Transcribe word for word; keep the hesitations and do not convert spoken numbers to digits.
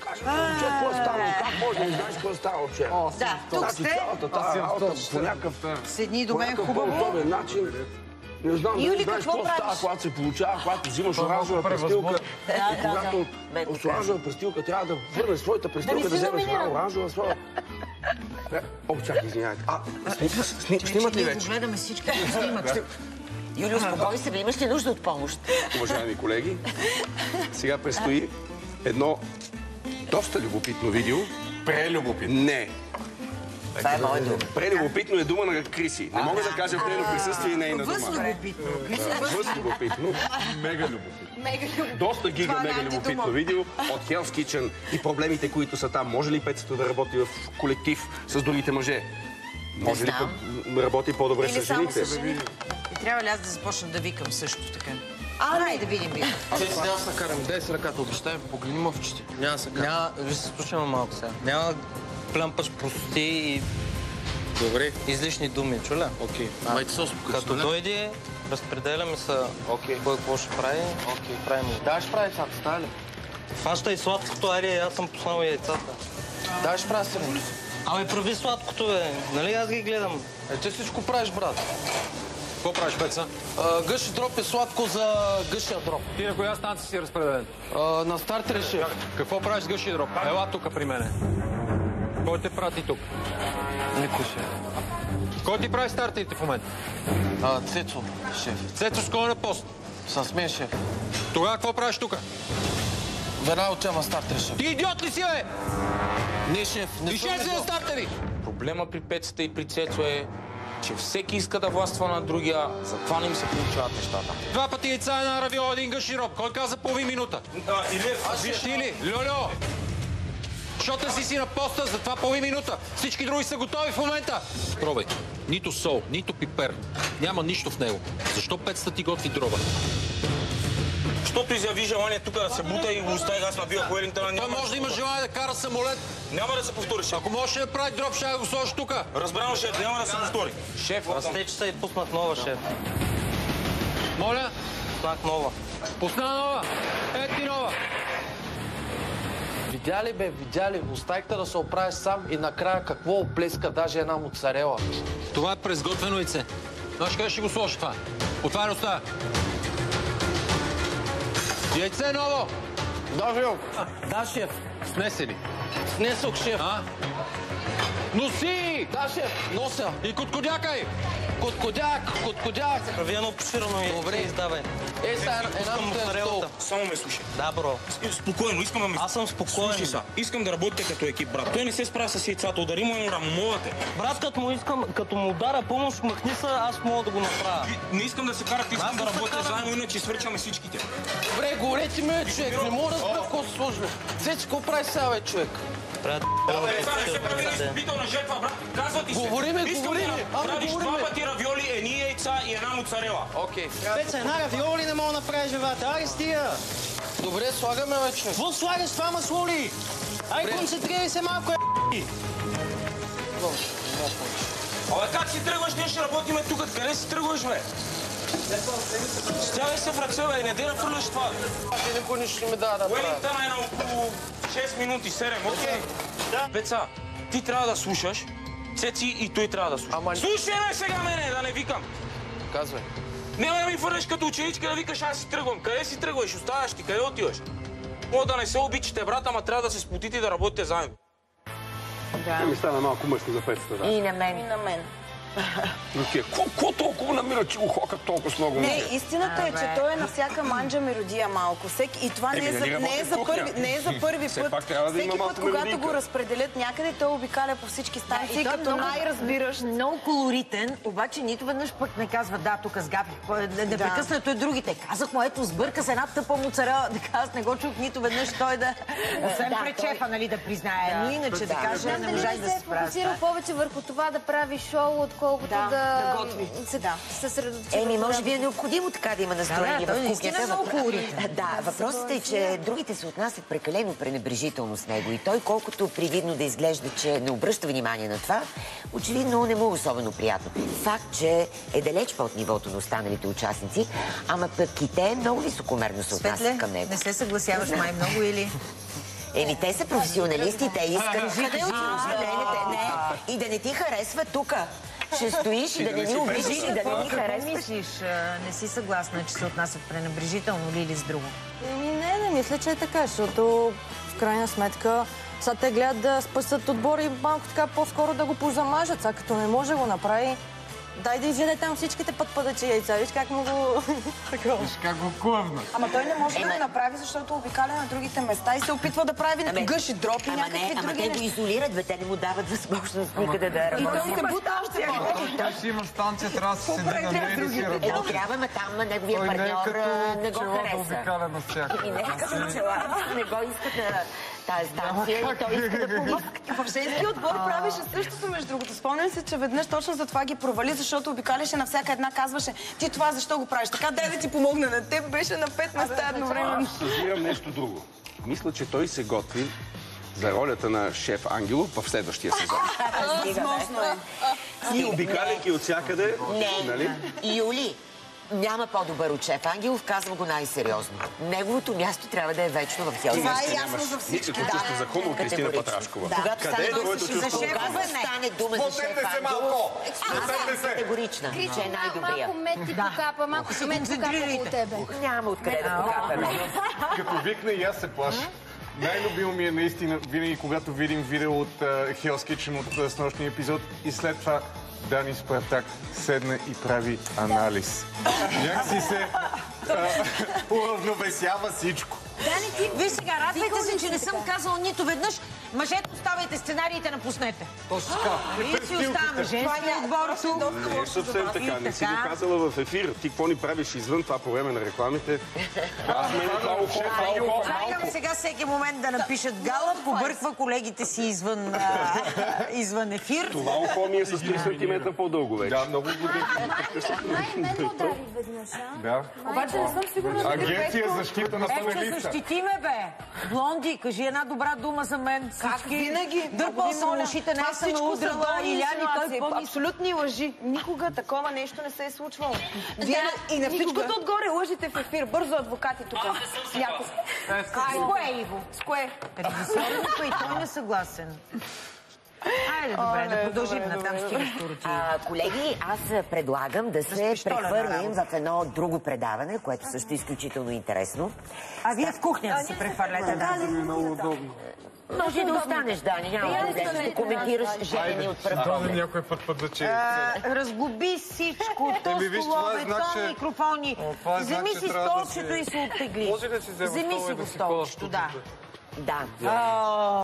Какво е станало? Как може да не знаеш какво става въобще? Да, тук сте. Цялата тази работа по някакъв... Седни до мен хубаво. по-удобен начин. Не знам дали знаеш какво става, когато се получава, когато взимаш оранжева престилка. И когато с оранжева престилка трябва да върнеш своята престилка, да вземеш една оранжева своя. О, чакай, извинявайте. А, снимат ли вече? Ние го гледаме всички, да снимат. Юли, успокой се, имаш ли нужда от помощ? Уважаеми колеги, сега предстои едно доста любопитно видео. Прелюбопитно. Не. Това е моя дума. Прелюбопитно е дума на Криси. Не мога да кажа в нейно присъствие и нейна дума. Възлюбопитно. Възлюбопитно. Мега любопитно. Доста гига мега любопитно видео от Hell's Kitchen и проблемите, които са там. Може ли Пецата да работи в колектив с другите мъже? Може ли да работи по-добре с жените? И трябва ли аз да започна да викам също така? Ай, да видим ви. Аз няма се накарам. Дай си ръката, обещай, погледни ме в очите. Няма се карам. Няма, виж се слушаме малко сега. Няма плямпаш простоти и... Добре. Излишни думи, чуля? Окей. Майте се успокойте. Като дойде, разпределяме се кой какво ще прави. Окей. Правим го. Да, ще прави яйцата, става ли? Фаща и сладкото, ари, аз съм пуснал яйцата. Да, ще прави сърни. Абе, прави сладкото, бе. Нали аз ги гледам? Е, ти всичко правиш, брат. Какво правиш, Пеца? Гъши дроп е сладко за гъшия дроп. Ти на коя станция си разпределен? На стартери шеф. Какво правиш с гъши дроп? Ела тук при мене. Кой те прати тук? Никой шеф. Кой ти прави стартерите в момента? Цецо, шеф. Цецо с кой е на пост? С мен, шеф. Тогава какво правиш тук? Веднага отивам на стартери, шеф. Ти идиот ли си, бе? Не, шеф. Не И ще си на стартери! Проблема при Пецата и при Цецо е, че всеки иска да властва на другия, затова не им се получават нещата. Два пъти яйца, една равиола, един гъшироп. Кой каза половин минута? Или Виж ти ли? Льольо! Защото си си на поста, затова половин минута. Всички други са готови в момента. Пробай. Нито сол, нито пипер. Няма нищо в него. Защо Пецата ти готви дрова? Защото изяви желание тук да се бута и го остави аз на Бил Уелингтън. Той може да има желание да кара самолет. Няма да се повтори, шеф. Ако можеш да прави дроп, ще го сложиш тук. Разбрано, шеф, няма да се повтори. Шеф, аз те, че са и пуснат нова, шеф. Моля? Пуснах нова. Пусна нова. Ето ти нова. Видя ли, бе, видя ли? Оставихте да се оправиш сам и накрая какво оплеска даже една моцарела. Това е презготвено яйце. Знаеш къде ще го сложи това? Отваря уста. Яйце ново! Да, Вил. Да, шеф. Снесе ли? Снесох, шеф. А? Носи! Да, шеф, нося. И коткодякай! Коткодяк, коткодяк. Прави едно поширано яйце. Добре, издавай. Е, сега една моцарелата. Само ме слушай. Да, бро. Спокойно, искам да ме... Аз съм спокоен. Слушай са, искам да работите като екип, брат. Той не се справя с яйцата, удари му едно рамовате. Брат, като му искам, като му удара помощ, махни се, аз мога да го направя. Не искам да се карате, искам да работя заедно, иначе свърчаме всичките. Добре, говорете ми, човек, не мога да разбера какво се сложи. Цеци, какво прави сега, бе, човек? Не се прави изкупителна жертва, брат. Казва ти се. Говори ме, Искам говори да ме. Ама правиш говори два ме. пъти равиоли, едни яйца и една моцарела. Окей. Пеца, една равиоли не мога да направиш, живата. Айде, стига! Добре, слагаме, бе, човек. Какво слагаш това маслоли? Ай, концентрирай се малко, е***и! Абе, как си тръгваш? Ние ще работиме тук. Къде си тръгваш, бе? Стягай се в ръце, бе. Не дей да фърляш това. Ти никой нищо не ми дава да правя. Уелингтън е на около шест минути, седем. Окей. Пеца, ти трябва да слушаш. Цеци и той трябва да слуша. Ама... Слушай ме сега мене, да не викам. Казвай. Няма да ми фърляш като ученичка да викаш, аз си тръгвам. Къде си тръгваш? Оставаш ти, къде отиваш? Мога да не се обичате, брат, ама трябва да се сплотите и да работите заедно. Да. Ми стана малко мъжко за Пецата, да. И на мен. И на мен. Какво толкова намира, че го хокат толкова с много? Не, истината е, че той е на всяка манджа мелодия малко. Всеки, и това не е, за, не, е за първи, не е за първи път. Всеки път, когато го разпределят някъде, той обикаля по всички станции, да, като най-разбиращ. Много колоритен, обаче нито веднъж пък не казва, да, тук сгапих. Непрекъснато е другите. Казах му, ето, сбърка с една тъпа моцарела. Да, аз не го чух нито веднъж той да... Освен пречефа, нали, да признае. Но иначе да каже, не можах да се справя. Фокусира повече върху това да прави шоу, отколкото да, да, готви. Да, се съсредоточи. Еми, може би е необходимо така да има настроение да, в кухнята. Въпро... Да, въпросът е, че другите се отнасят прекалено пренебрежително с него и той, колкото привидно да изглежда, че не обръща внимание на това, очевидно не му е особено приятно. Факт, че е далеч под нивото на останалите участници, ама пък и те много високомерно се отнасят към него. Не се съгласяваш май много или... Еми, те са професионалисти, те искат да не, и да не ти харесва тука. Ще стоиш и да не ни обижиш и да не ни харесваш. Мислиш, не си съгласна, че се отнасят пренебрежително или с друго? Еми, не, не мисля, че е така, защото в крайна сметка сега те гледат да спасат отбора и малко така по-скоро да го позамажат. Сега като не може го направи, дай да изяде там всичките пътпадъчи яйца. Виж как му го... Виж как го клъвна. Ама той не може да го направи, защото обикаля на другите места и се опитва да прави на гъши дропи, някакви други неща. Ама те го изолират, бе, те не му дават възможност никъде да работи. И той се бута още по-добре. Той ще има станция, трябва да се седи на нея и да си работи. Ето трябва, ма там неговия партньор не го хареса. И не като чела, не го искат на тази станция и той иска да помиска. В женски отбор правеше същото, между другото. Спомням се, че веднъж точно за това ги провали, защото обикаляше на всяка една, казваше: ти това защо го правиш? Така, дай да ти помогна на теб, беше на пет места едновременно. Аз съзирам нещо друго. Мисля, че той се готви за ролята на шеф Ангелов в следващия сезон. Възможно е. И обикаляйки от всякъде, нали? Юли, няма по-добър от шеф Ангелов, казвам го най-сериозно. Неговото място трябва да е вечно в Хелсинки. Това е ясно за всички. Никакво чувство за хумор, Кристина Патрашкова. Къде е твоето чувство? Когато стане дума за шеф Ангелов, аз съм категорична, че е най-добрия. Малко мед ти покапа, малко си мед покапа около тебе. Няма откъде да покапаме. Като викна и аз се плаша. Най-любимо ми е наистина винаги, когато видим видео от Hell's Kitchen от снощния епизод и след това Дани Спартак седна и прави анализ. Як си се уравновесява всичко. Дани, ти... Виж сега, радвайте се, че не съм казала нито веднъж. Мъжете, оставайте сценариите, напуснете. Точно така. Ние си оставаме. Женския отбор тук. Не е съвсем така. Не си го казала в ефир. Ти какво ни правиш извън това по време на рекламите? Аз мен това ухо, това ухо. Чакам сега всеки момент да напишат Гала, побърква колегите си извън ефир. Това ухо ми е с три сантиметра по-дълго вече. Да, много години. Май мен удари веднъж, а? Да. Обаче не съм сигурна. Агенция за защита на Ето, панелиста. защити ме, бе! Блонди, кажи една добра дума за мен. Как винаги? Дърпал съм ушите, не съм ме удрала. Иляни, той помни. Абсолютни лъжи. Никога такова нещо не се е случвало. И на всичкото отгоре лъжите в ефир. Бързо, адвокати тук. С кое, Иво? С кое? Режисьорът и той не съгласен. Айде, добре, да продължим натам, стига скороти. Колеги, аз предлагам да се прехвърлим в едно друго предаване, което също е изключително интересно. А вие в кухня да си прехвърляте, да? Много удобно. Може да останеш, Дани, няма проблем. Ще коментираш женени от пръв поглед. Някой път път да че... Разглоби всичко, то столове, то микрофони. Вземи си столчето и се оттегли. Може да си взема Вземи стола си и го да си ходя столчето, да. Да.